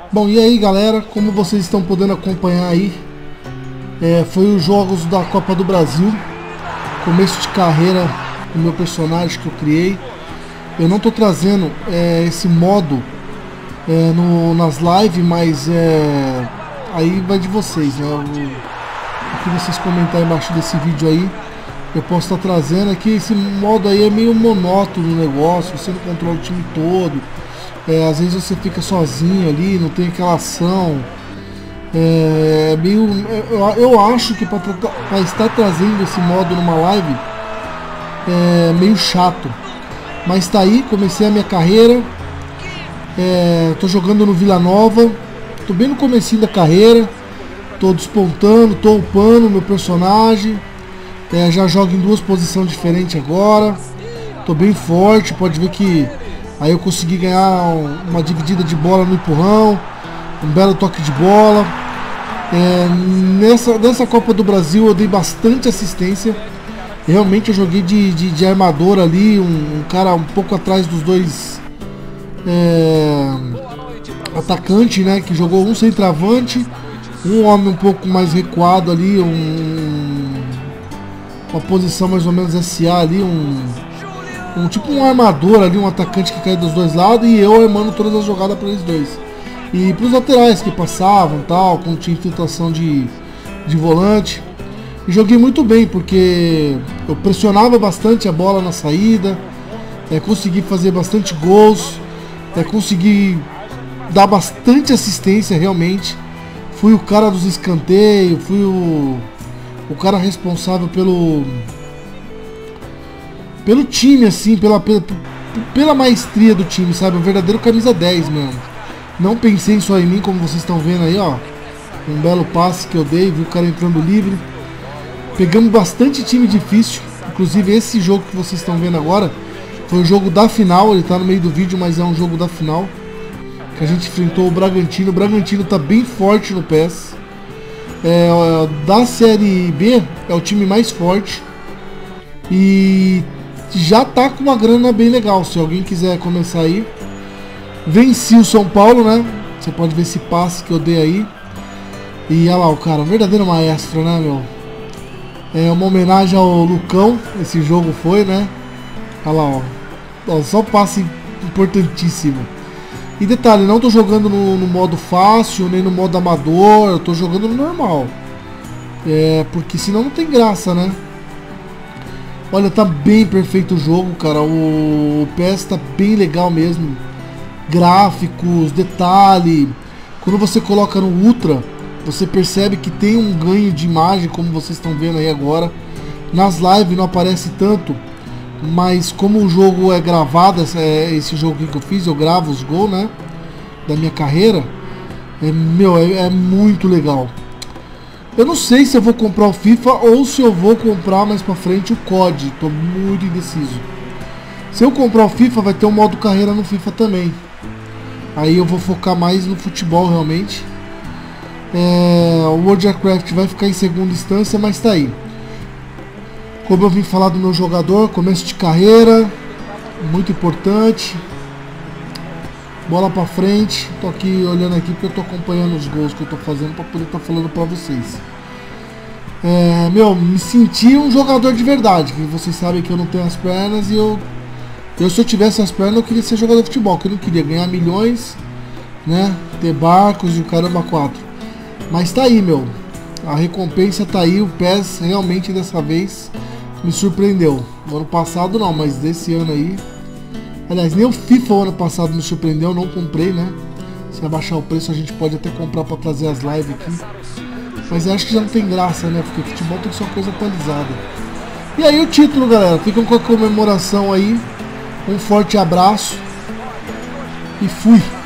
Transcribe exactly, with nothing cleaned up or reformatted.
Bom, e aí galera, como vocês estão podendo acompanhar aí, é, foi os jogos da Copa do Brasil, começo de carreira do meu personagem que eu criei. Eu não estou trazendo é, esse modo é, no, nas lives, mas é, aí vai de vocês, né? O, o que vocês comentarem embaixo desse vídeo aí, eu posso estar trazendo aqui. Esse modo aí é meio monótono no negócio, você não controla o time todo, é, às vezes você fica sozinho ali, não tem aquela ação. É meio, eu, eu acho que para estar trazendo esse modo numa live é meio chato, mas tá aí. Comecei a minha carreira, é, tô jogando no Vila Nova, tô bem no comecinho da carreira, tô despontando, tô upando meu personagem, é, já jogo em duas posições diferentes agora, tô bem forte. Pode ver que aí eu consegui ganhar uma dividida de bola no empurrão, um belo toque de bola. É, nessa, nessa Copa do Brasil eu dei bastante assistência. Realmente eu joguei de, de, de armador ali, um, um cara um pouco atrás dos dois é, atacantes, né? Que jogou um centroavante, um homem um pouco mais recuado ali, um, uma posição mais ou menos S A ali, um, um tipo um armador ali, um atacante que cai dos dois lados, e eu armando todas as jogadas para eles dois. E para os laterais que passavam tal, quando tinha infiltração de, de volante. E joguei muito bem, porque eu pressionava bastante a bola na saída, é, consegui fazer bastante gols, é, consegui dar bastante assistência realmente. Fui o cara dos escanteios, fui o, o cara responsável pelo, pelo time, assim, pela, pela, pela maestria do time, sabe? O verdadeiro camisa dez mesmo. Não pensei só em mim, como vocês estão vendo aí, ó. Um belo passe que eu dei, vi o cara entrando livre. Pegamos bastante time difícil. Inclusive esse jogo que vocês estão vendo agora foi o jogo da final. Ele tá no meio do vídeo, mas é um jogo da final, que a gente enfrentou o Bragantino. O Bragantino tá bem forte no P E S. É, da Série B é o time mais forte. E já tá com uma grana bem legal. Se alguém quiser começar aí. Venci o São Paulo, né? Você pode ver esse passe que eu dei aí. E olha lá o cara, um verdadeiro maestro, né, meu? É uma homenagem ao Lucão, esse jogo foi, né? Olha lá, ó. ó só passe importantíssimo. E detalhe, não tô jogando no, no modo fácil, nem no modo amador. Eu tô jogando no normal. É, porque senão não tem graça, né? Olha, tá bem perfeito o jogo, cara. O, o P E S tá bem legal mesmo. Gráficos, detalhe. Quando você coloca no Ultra, você percebe que tem um ganho de imagem, como vocês estão vendo aí agora. Nas lives não aparece tanto, mas como o jogo é gravado, esse jogo que eu fiz, eu gravo os gols, né, da minha carreira, é, meu, é, é muito legal. Eu não sei se eu vou comprar o FIFA ou se eu vou comprar mais pra frente o C O D, tô muito indeciso. Se eu comprar o FIFA, vai ter um modo carreira no FIFA também. Aí eu vou focar mais no futebol realmente. É, o World of Warcraft vai ficar em segunda instância, mas tá aí. Como eu vim falar do meu jogador, começo de carreira, muito importante. Bola pra frente. Tô aqui olhando aqui porque eu tô acompanhando os gols que eu tô fazendo pra poder estar tá falando pra vocês. É, meu, me senti um jogador de verdade, que vocês sabem que eu não tenho as pernas e eu... Eu, se eu tivesse as pernas, eu queria ser jogador de futebol, que eu não queria ganhar milhões, né? Ter barcos e o caramba quatro. Mas tá aí, meu. A recompensa tá aí. O P E S realmente dessa vez me surpreendeu. No ano passado não, mas desse ano aí. Aliás, nem o FIFA o ano passado me surpreendeu, eu não comprei, né? Se abaixar o preço a gente pode até comprar pra trazer as lives aqui. Mas eu acho que já não tem graça, né? Porque futebol tem que ser uma coisa atualizada. E aí o título, galera. Ficam com a comemoração aí. Um forte abraço e fui!